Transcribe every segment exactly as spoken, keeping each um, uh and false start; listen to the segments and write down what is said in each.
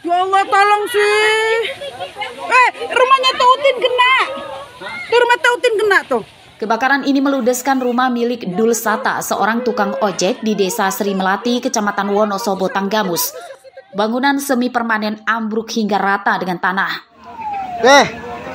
Ya Allah, tolong sih. Eh, rumahnya Tautin kena. Tuh rumah Tautin kena tuh. Kebakaran ini meludeskan rumah milik Dul Sata, seorang tukang ojek di Desa Sri Melati, Kecamatan Wonosobo, Tanggamus. Bangunan semi permanen ambruk hingga rata dengan tanah. Eh.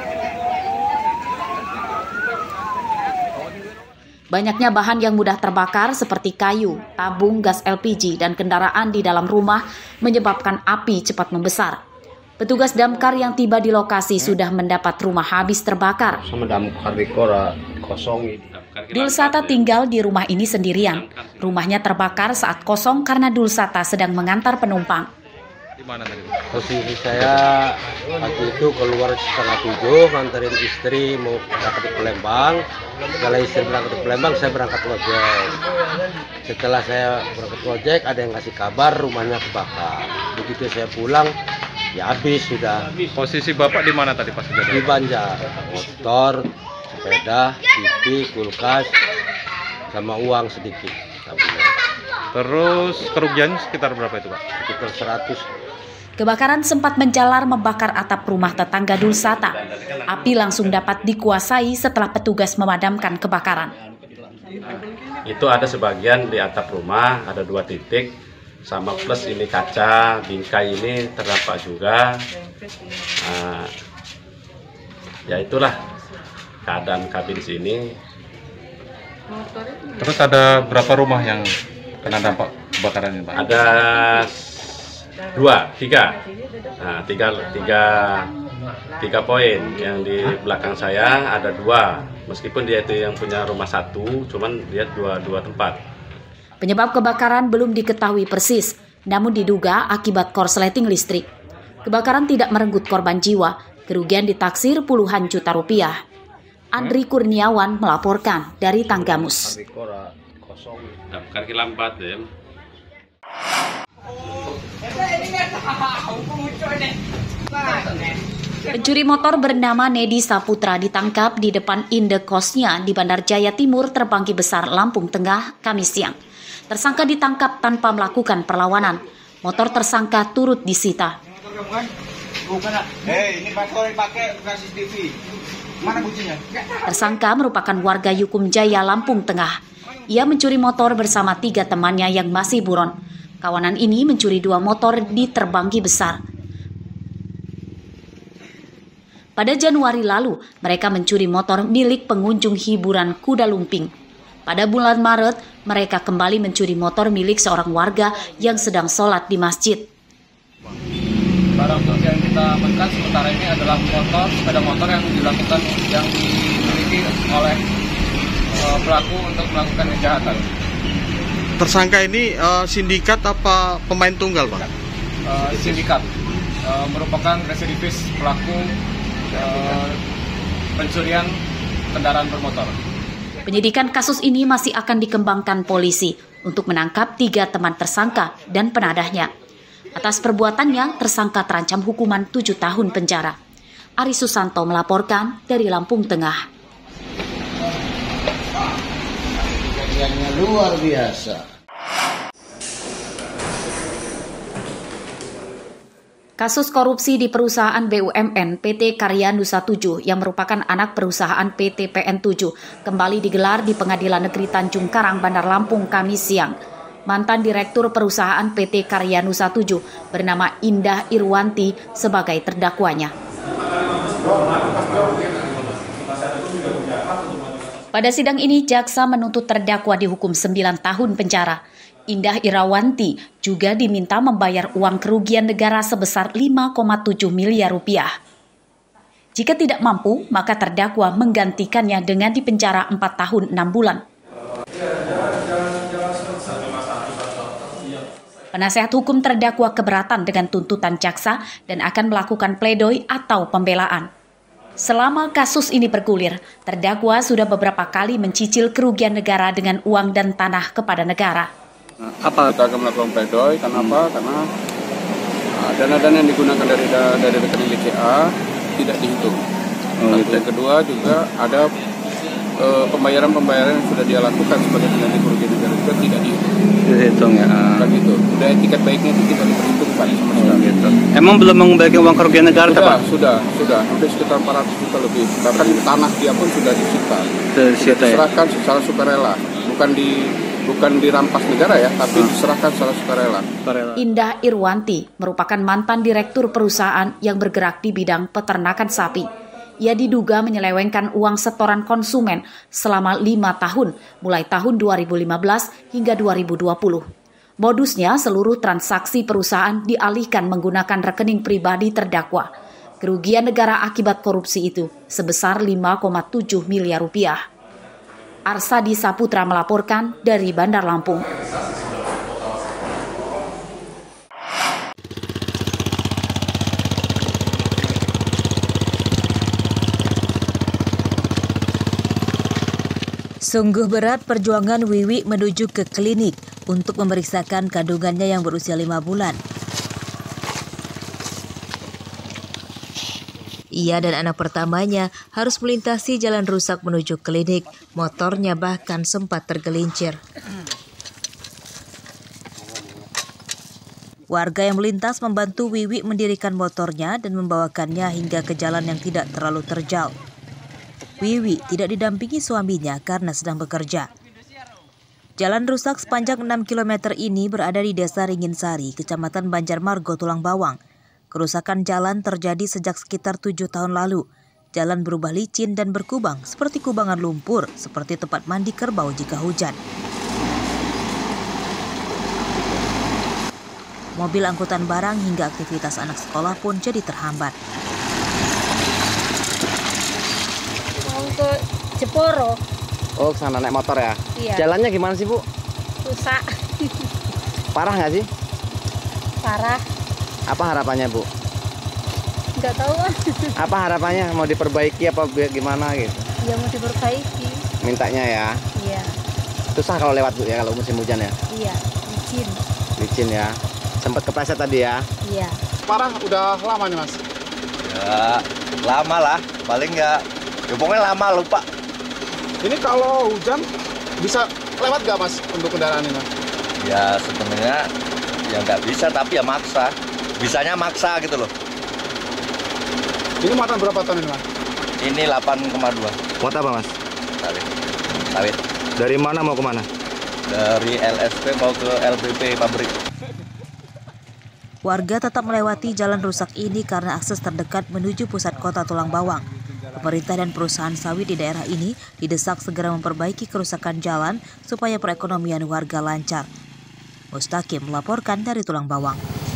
Banyaknya bahan yang mudah terbakar seperti kayu, tabung gas L P G, dan kendaraan di dalam rumah menyebabkan api cepat membesar. Petugas damkar yang tiba di lokasi sudah mendapat rumah habis terbakar. Sama damkar di kora kosong. Dul Sata tinggal di rumah ini sendirian. Rumahnya terbakar saat kosong karena Dul Sata sedang mengantar penumpang. Posisi saya waktu itu keluar setengah tujuh, nganterin istri mau berangkat ke Palembang. Setelah istri berangkat ke Palembang, saya berangkat ojek. Setelah saya berangkat ojek, ada yang ngasih kabar rumahnya kebakar. Begitu saya pulang, ya habis sudah. Posisi Bapak di mana tadi pas kejadian? Di Banjar, motor, sepeda, T V, kulkas, sama uang sedikit. Terus kerugian sekitar berapa itu, Pak? Sekitar seratus. Kebakaran sempat menjalar membakar atap rumah tetangga Dul Sata. Api langsung dapat dikuasai setelah petugas memadamkan kebakaran. Itu ada sebagian di atap rumah, ada dua titik, sama plus ini kaca, bingkai ini terdampak juga. Nah, ya itulah keadaan kabin sini. Terus ada berapa rumah yang kena dampak kebakaran ini, Pak? Ada dua, tiga, nah, tiga, tiga, tiga poin. Yang di belakang saya ada dua, meskipun dia itu yang punya rumah satu, cuman dia dua, dua tempat. Penyebab kebakaran belum diketahui persis, namun diduga akibat korsleting listrik. Kebakaran tidak merenggut korban jiwa, kerugian ditaksir puluhan juta rupiah. Andri Kurniawan melaporkan dari Tanggamus. Damkar lambat, ya. Pencuri motor bernama Nedi Saputra ditangkap di depan indekosnya di Bandar Jaya Timur, Terbanggi Besar, Lampung Tengah, Kamis siang. Tersangka ditangkap tanpa melakukan perlawanan. Motor tersangka turut disita. Tersangka merupakan warga Yukum Jaya, Lampung Tengah. Ia mencuri motor bersama tiga temannya yang masih buron. Kawanan ini mencuri dua motor di Terbanggi Besar. Pada Januari lalu, mereka mencuri motor milik pengunjung hiburan Kuda Lumping. Pada bulan Maret, mereka kembali mencuri motor milik seorang warga yang sedang sholat di masjid. Barang bukti yang kita amankan sementara ini adalah motor, sepeda motor yang dilakukan yang dimiliki oleh uh, pelaku untuk melakukan kejahatan. Tersangka ini uh, sindikat apa pemain tunggal, Pak? Uh, sindikat, uh, merupakan residivis pelaku uh, pencurian kendaraan bermotor. Penyidikan kasus ini masih akan dikembangkan polisi untuk menangkap tiga teman tersangka dan penadahnya. Atas perbuatannya, tersangka terancam hukuman tujuh tahun penjara. Ari Susanto melaporkan dari Lampung Tengah. Kejadiannya luar biasa. Kasus korupsi di perusahaan B U M N P T Karya Nusa tujuh yang merupakan anak perusahaan P T P N tujuh kembali digelar di Pengadilan Negeri Tanjung Karang, Bandar Lampung, Kamis siang. Mantan Direktur Perusahaan P T Karya Nusa tujuh bernama Indah Irwanti sebagai terdakwanya. Pada sidang ini, jaksa menuntut terdakwa dihukum sembilan tahun penjara. Indah Irawanti juga diminta membayar uang kerugian negara sebesar lima koma tujuh miliar rupiah. Jika tidak mampu, maka terdakwa menggantikannya dengan dipenjara empat tahun enam bulan. Penasehat hukum terdakwa keberatan dengan tuntutan jaksa dan akan melakukan pledoi atau pembelaan. Selama kasus ini bergulir, terdakwa sudah beberapa kali mencicil kerugian negara dengan uang dan tanah kepada negara. Apa kita akan melakukan pledoi? Kenapa? Karena uh, dana-dana yang digunakan dari dari rekening C A tidak dihitung. Oh, gitu. Yang kedua juga ada uh, pembayaran-pembayaran yang sudah dia lakukan sebagai pengganti kerugian negara juga tidak dihitung. Dihitung ya. Kan gitu. Udah etiket baiknya itu kita diperhitung. dilakukan sama sekali. Gitu. Emang belum mengembalikan uang kerugian negara, Sudah, Pak? sudah, sudah, hampir sekitar empat ratus juta lebih. Bahkan tanah dia pun sudah disita. Sudah disita, ya? Diserahkan secara sukarela, bukan di bukan dirampas negara ya, tapi Hmm. diserahkan secara sukarela. Indah Irwanti merupakan mantan direktur perusahaan yang bergerak di bidang peternakan sapi. Ia diduga menyelewengkan uang setoran konsumen selama lima tahun, mulai tahun dua ribu lima belas hingga dua ribu dua puluh. Modusnya, seluruh transaksi perusahaan dialihkan menggunakan rekening pribadi terdakwa. Kerugian negara akibat korupsi itu sebesar lima koma tujuh miliar rupiah. Arsadi Saputra melaporkan dari Bandar Lampung. Sungguh berat perjuangan Wiwi menuju ke klinik untuk memeriksakan kandungannya yang berusia lima bulan. Ia dan anak pertamanya harus melintasi jalan rusak menuju klinik. Motornya bahkan sempat tergelincir. Warga yang melintas membantu Wiwi mendirikan motornya dan membawakannya hingga ke jalan yang tidak terlalu terjal. Wiwi tidak didampingi suaminya karena sedang bekerja. Jalan rusak sepanjang enam kilometer ini berada di Desa Ringinsari, Kecamatan Banjarmargo, Tulang Bawang. Kerusakan jalan terjadi sejak sekitar tujuh tahun lalu. Jalan berubah licin dan berkubang seperti kubangan lumpur, seperti tempat mandi kerbau jika hujan. Mobil angkutan barang hingga aktivitas anak sekolah pun jadi terhambat. Ke Jeporo. Oh, ke sana naik motor ya? Iya. Jalannya gimana sih, Bu? Rusak. Parah nggak sih? Parah. Apa harapannya, Bu? Nggak tahu. Apa harapannya? Mau diperbaiki apa gimana gitu? Ya mau diperbaiki. Mintanya ya? Iya. Susah kalau lewat, Bu, ya, kalau musim hujan ya? Iya, licin. Licin ya? Sempat kepleset tadi ya? Iya. Parah, udah lama nih Mas? Ya, lama lah. Paling nggak, ya pokoknya lama lupa. Ini kalau hujan bisa lewat nggak Mas untuk kendaraan ini Mas? Ya sebenarnya ya nggak bisa, tapi ya maksa. Bisanya maksa gitu loh. Ini muatan berapa ton ini Mas? Ini delapan koma dua. Muat apa, Mas? Sawit. Sawit. Dari mana mau ke mana? Dari L S P mau ke L P P pabrik. Warga tetap melewati jalan rusak ini karena akses terdekat menuju pusat kota Tulang Bawang. Pemerintah dan perusahaan sawit di daerah ini didesak segera memperbaiki kerusakan jalan supaya perekonomian warga lancar. Mustaqim melaporkan dari Tulang Bawang.